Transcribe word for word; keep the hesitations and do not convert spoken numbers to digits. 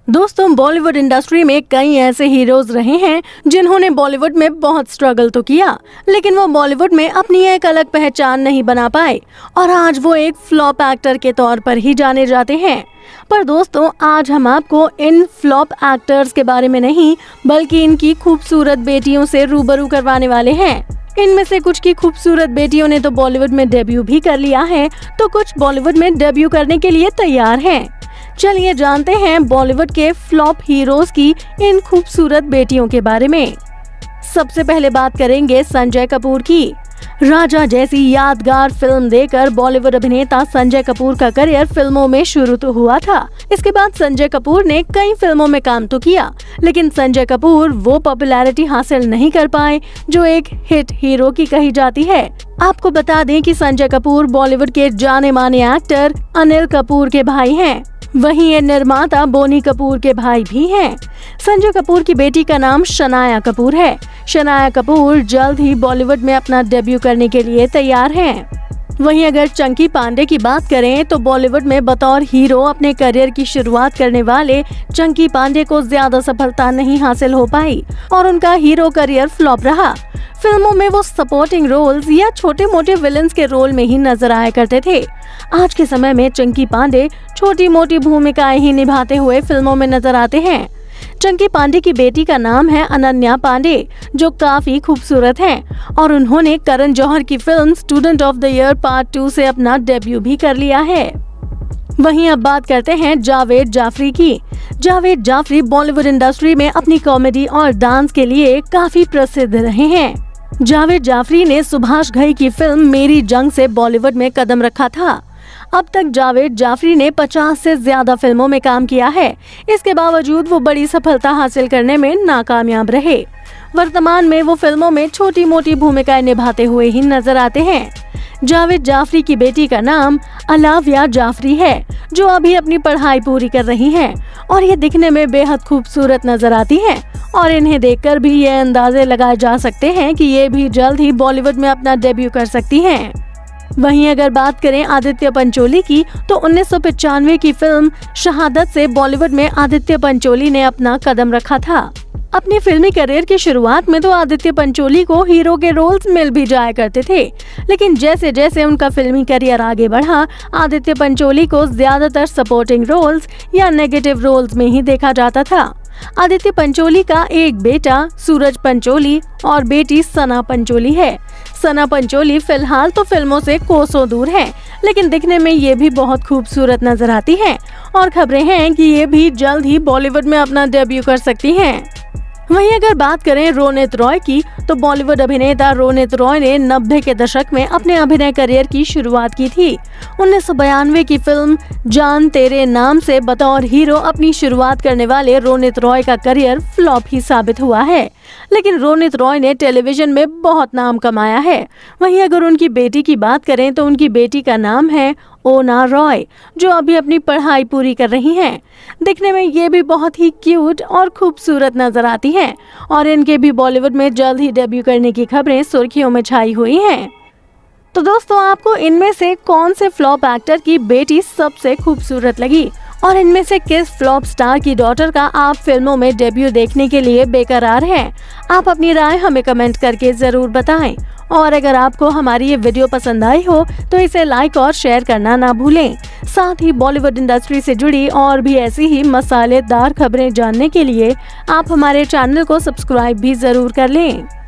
दोस्तों, बॉलीवुड इंडस्ट्री में कई ऐसे हीरोज रहे हैं जिन्होंने बॉलीवुड में बहुत स्ट्रगल तो किया, लेकिन वो बॉलीवुड में अपनी एक अलग पहचान नहीं बना पाए और आज वो एक फ्लॉप एक्टर के तौर पर ही जाने जाते हैं। पर दोस्तों, आज हम आपको इन फ्लॉप एक्टर्स के बारे में नहीं बल्कि इनकी खूबसूरत बेटियों से रूबरू करवाने वाले हैं। इनमें से कुछ की खूबसूरत बेटियों ने तो बॉलीवुड में डेब्यू भी कर लिया है, तो कुछ बॉलीवुड में डेब्यू करने के लिए तैयार हैं। चलिए जानते हैं बॉलीवुड के फ्लॉप हीरोज की इन खूबसूरत बेटियों के बारे में। सबसे पहले बात करेंगे संजय कपूर की। राजा जैसी यादगार फिल्म देकर बॉलीवुड अभिनेता संजय कपूर का करियर फिल्मों में शुरू तो हुआ था। इसके बाद संजय कपूर ने कई फिल्मों में काम तो किया, लेकिन संजय कपूर वो पॉपुलैरिटी हासिल नहीं कर पाए जो एक हिट हीरो की कही जाती है। आपको बता दें कि संजय कपूर बॉलीवुड के जाने माने एक्टर अनिल कपूर के भाई हैं। वहीं ये निर्माता बोनी कपूर के भाई भी हैं। संजय कपूर की बेटी का नाम शनाया कपूर है। शनाया कपूर जल्द ही बॉलीवुड में अपना डेब्यू करने के लिए तैयार हैं। वहीं अगर चंकी पांडे की बात करें तो बॉलीवुड में बतौर हीरो अपने करियर की शुरुआत करने वाले चंकी पांडे को ज्यादा सफलता नहीं हासिल हो पाई और उनका हीरो करियर फ्लॉप रहा। फिल्मों में वो सपोर्टिंग रोल्स या छोटे मोटे विलन्स के रोल में ही नजर आया करते थे। आज के समय में चंकी पांडे छोटी मोटी भूमिकाएं ही निभाते हुए फिल्मों में नजर आते हैं। चंकी पांडे की बेटी का नाम है अनन्या पांडे, जो काफी खूबसूरत हैं और उन्होंने करण जौहर की film Student of the Year Part Two से अपना डेब्यू भी कर लिया है। वहीं अब बात करते हैं जावेद जाफरी की। जावेद जाफरी बॉलीवुड इंडस्ट्री में अपनी कॉमेडी और डांस के लिए काफी प्रसिद्ध रहे हैं। जावेद जाफरी ने सुभाष घई की फिल्म मेरी जंग से बॉलीवुड में कदम रखा था। अब तक जावेद जाफरी ने पचास से ज्यादा फिल्मों में काम किया है। इसके बावजूद वो बड़ी सफलता हासिल करने में नाकामयाब रहे। वर्तमान में वो फिल्मों में छोटी मोटी भूमिकाएं निभाते हुए ही नजर आते हैं। जावेद जाफरी की बेटी का नाम अलाविया जाफरी है, जो अभी अपनी पढ़ाई पूरी कर रही हैं और ये दिखने में बेहद खूबसूरत नजर आती हैं और इन्हें देखकर भी ये अंदाजे लगाए जा सकते हैं कि ये भी जल्द ही बॉलीवुड में अपना डेब्यू कर सकती हैं। वहीं अगर बात करें आदित्य पंचोली की तो उन्नीस सौ पचानवे की फिल्म शहादत से बॉलीवुड में आदित्य पंचोली ने अपना कदम रखा था। अपनी फिल्मी करियर की शुरुआत में तो आदित्य पंचोली को हीरो के रोल्स मिल भी जाया करते थे, लेकिन जैसे जैसे उनका फिल्मी करियर आगे बढ़ा, आदित्य पंचोली को ज्यादातर सपोर्टिंग रोल्स या नेगेटिव रोल्स में ही देखा जाता था। आदित्य पंचोली का एक बेटा सूरज पंचोली और बेटी सना पंचोली है। सना पंचोली फिलहाल तो फिल्मों से कोसों दूर है, लेकिन दिखने में ये भी बहुत खूबसूरत नजर आती हैं और खबरें हैं कि ये भी जल्द ही बॉलीवुड में अपना डेब्यू कर सकती हैं। वहीं अगर बात करें रोनित रॉय की तो बॉलीवुड अभिनेता रोनित रॉय ने नब्बे के दशक में अपने अभिनय करियर की शुरुआत की थी। उन्नीस सौ बयानवे की फिल्म जान तेरे नाम से बतौर हीरो अपनी शुरुआत करने वाले रोनित रॉय का करियर फ्लॉप ही साबित हुआ है, लेकिन रोनित रॉय ने टेलीविजन में बहुत नाम कमाया है। वहीं अगर उनकी बेटी की बात करें तो उनकी बेटी का नाम है ओना रॉय, जो अभी अपनी पढ़ाई पूरी कर रही हैं। दिखने में ये भी बहुत ही क्यूट और खूबसूरत नजर आती हैं और इनके भी बॉलीवुड में जल्द ही डेब्यू करने की खबरें सुर्खियों में छाई हुई हैं। तो दोस्तों, आपको इनमें से कौन से फ्लॉप एक्टर की बेटी सबसे खूबसूरत लगी और इनमें से किस फ्लॉप स्टार की डॉटर का आप फिल्मों में डेब्यू देखने के लिए बेकरार हैं? आप अपनी राय हमें कमेंट करके जरूर बताएं और अगर आपको हमारी ये वीडियो पसंद आई हो तो इसे लाइक और शेयर करना ना भूलें। साथ ही बॉलीवुड इंडस्ट्री से जुड़ी और भी ऐसी ही मसालेदार खबरें जानने के लिए आप हमारे चैनल को सब्सक्राइब भी जरूर कर लें।